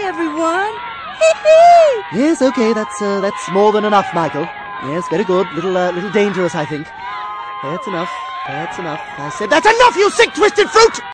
everyone. Hee-hee! Yes, okay, that's more than enough, Michael. Yes, very good. Little dangerous, I think. That's enough. I said that's enough, you sick, twisted fruit!